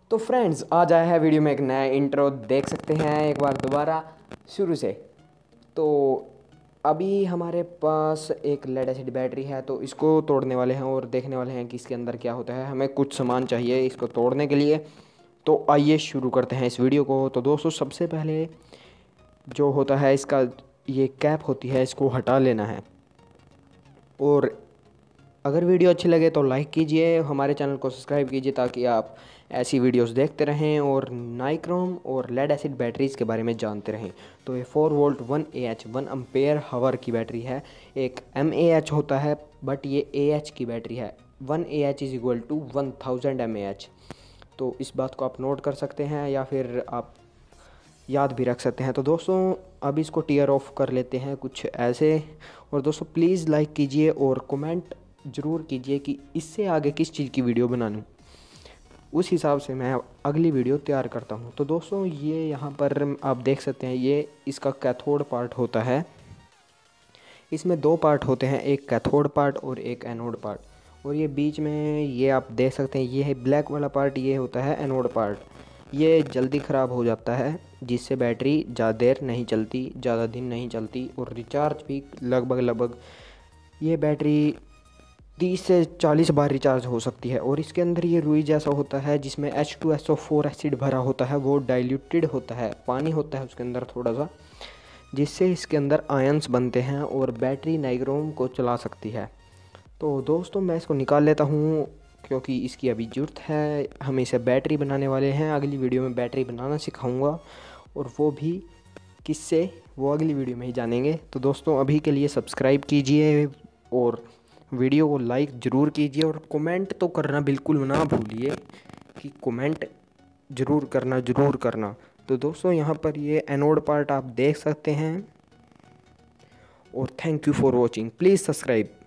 तो फ्रेंड्स आज आया है वीडियो में एक नया इंट्रो, देख सकते हैं एक बार दोबारा शुरू से। तो अभी हमारे पास एक लेड एसिड बैटरी है, तो इसको तोड़ने वाले हैं और देखने वाले हैं कि इसके अंदर क्या होता है। हमें कुछ सामान चाहिए इसको तोड़ने के लिए, तो आइए शुरू करते हैं इस वीडियो को। तो दोस्तों सबसे पहले जो होता है इसका ये कैप होती है, इसको हटा लेना है। और अगर वीडियो अच्छी लगे तो लाइक कीजिए, हमारे चैनल को सब्सक्राइब कीजिए ताकि आप ऐसी वीडियोस देखते रहें और नाइक्रोम और लेड एसिड बैटरीज़ के बारे में जानते रहें। तो ये 4 वोल्ट 1 AH 1 एम्पेयर हावर की बैटरी है। एक mAh होता है बट ये AH की बैटरी है। 1 AH is equal to 1000 mAh। तो इस बात को आप नोट कर सकते हैं या फिर आप याद भी रख सकते हैं। तो दोस्तों अब इसको टीयर ऑफ कर लेते हैं कुछ ऐसे। और दोस्तों प्लीज़ लाइक कीजिए और कमेंट ज़रूर कीजिए कि इससे आगे किस चीज़ की वीडियो बनाऊँ, उस हिसाब से मैं अगली वीडियो तैयार करता हूँ। तो दोस्तों ये यहाँ पर आप देख सकते हैं, ये इसका कैथोड पार्ट होता है। इसमें 2 पार्ट होते हैं, एक कैथोड पार्ट और एक एनोड पार्ट। और ये बीच में ये आप देख सकते हैं, ये है ब्लैक वाला पार्ट, ये होता है एनोड पार्ट। ये जल्दी ख़राब हो जाता है जिससे बैटरी ज़्यादा देर नहीं चलती, ज़्यादा दिन नहीं चलती और रिचार्ज भी लगभग ये बैटरी 30 से 40 बार रिचार्ज हो सकती है। और इसके अंदर ये रुई जैसा होता है जिसमें H2SO4 एसिड भरा होता है, वो डाइल्यूटेड होता है, पानी होता है उसके अंदर थोड़ा सा, जिससे इसके अंदर आयंस बनते हैं और बैटरी नाइक्रोम को चला सकती है। तो दोस्तों मैं इसको निकाल लेता हूँ क्योंकि इसकी अभी ज़रूरत है। हम इसे बैटरी बनाने वाले हैं, अगली वीडियो में बैटरी बनाना सिखाऊंगा और वो भी किससे, वो अगली वीडियो में ही जानेंगे। तो दोस्तों अभी के लिए सब्सक्राइब कीजिए और वीडियो को लाइक ज़रूर कीजिए और कमेंट तो करना बिल्कुल ना भूलिए कि कमेंट ज़रूर करना। तो दोस्तों यहाँ पर ये एनोड पार्ट आप देख सकते हैं और thank you for watching, please subscribe.